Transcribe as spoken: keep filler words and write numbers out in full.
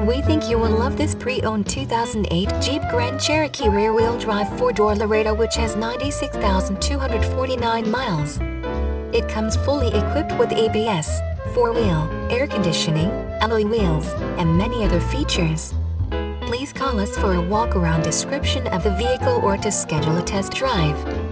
We think you will love this pre-owned two thousand eight Jeep Grand Cherokee rear-wheel drive four-door Laredo, which has ninety-six thousand two hundred forty-nine miles. It comes fully equipped with A B S, four-wheel, air conditioning, alloy wheels, and many other features. Please call us for a walk-around description of the vehicle or to schedule a test drive.